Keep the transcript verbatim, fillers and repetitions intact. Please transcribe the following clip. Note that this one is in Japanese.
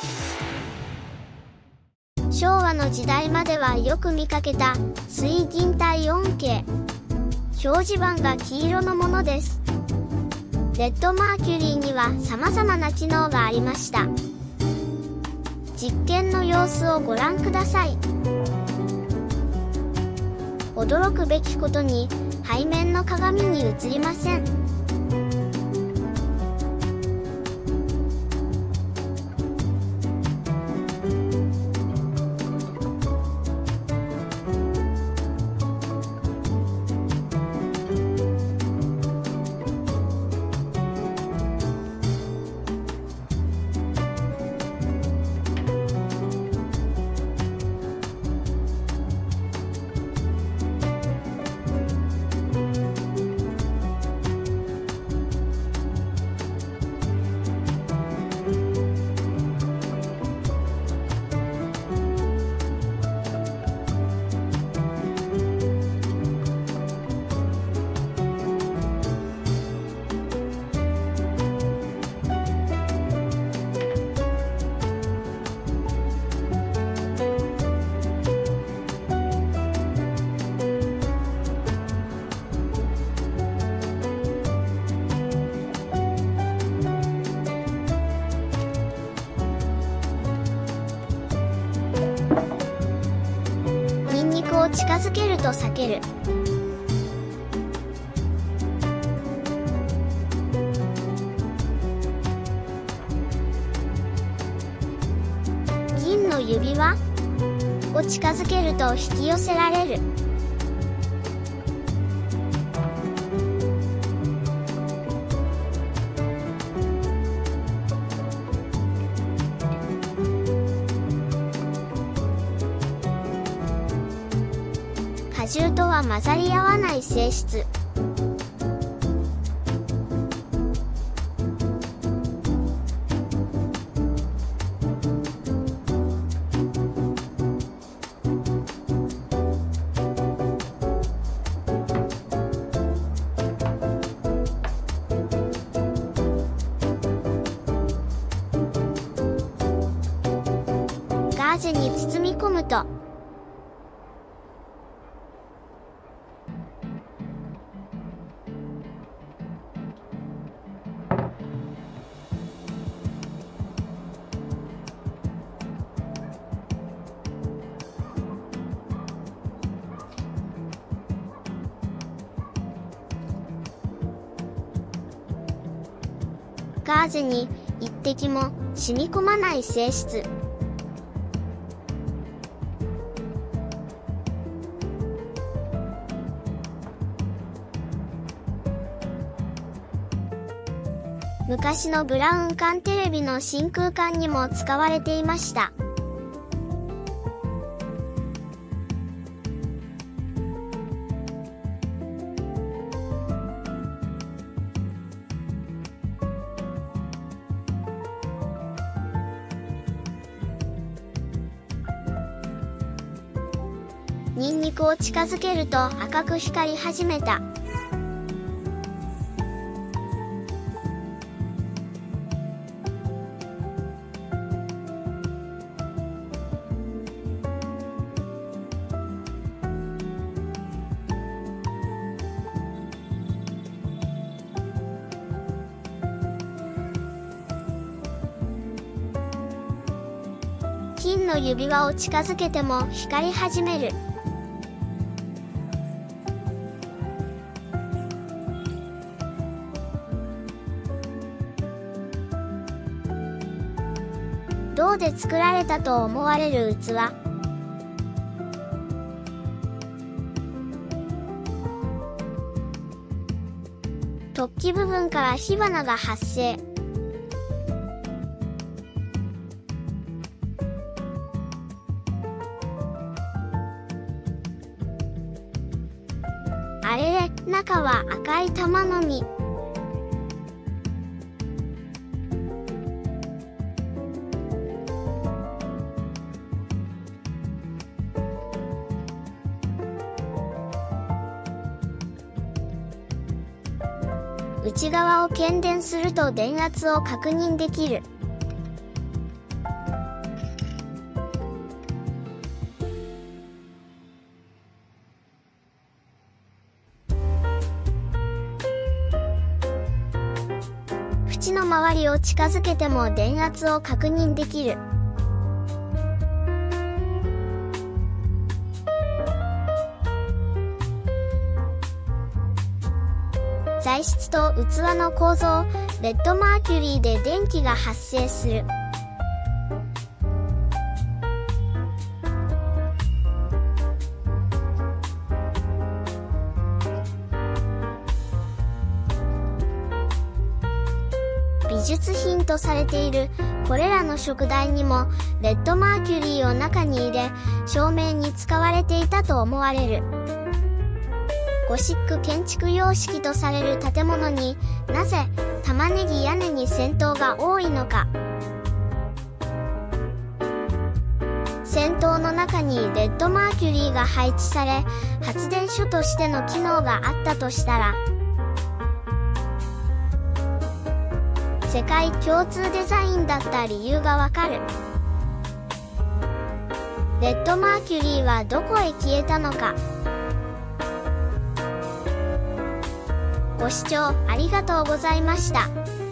昭和の時代まではよく見かけた水銀体温計。表示板が黄色のものです。レッドマーキュリーには様々な機能がありました。実験の様子をご覧ください。驚くべきことに背面の鏡に映りません。近づけると避ける。銀の指輪を近づけると引き寄せられる。荷重とは混ざり合わない性質。ガーゼに包み込むとガーゼに一滴も染み込まない性質。昔のブラウン管テレビの真空管にも使われていました。ニンニクを近づけると赤く光り始めた。金の指輪を近づけても光り始める。銅で作られたと思われる器。突起部分から火花が発生。あれれ、中は赤い玉のみ。内側を検電すると電圧を確認できる。 の周りを近づけても電圧を確認できる。材質と器の構造、レッドマーキュリーで電気が発生する。美術品とされているこれらの燭台にもレッドマーキュリーを中に入れ、照明に使われていたと思われる。ゴシック建築様式とされる建物になぜ玉ねぎ屋根に尖塔が多いのか。尖塔の中にレッドマーキュリーが配置され、発電所としての機能があったとしたら、世界共通デザインだった理由がわかる。レッドマーキュリーはどこへ消えたのか。ご視聴ありがとうございました。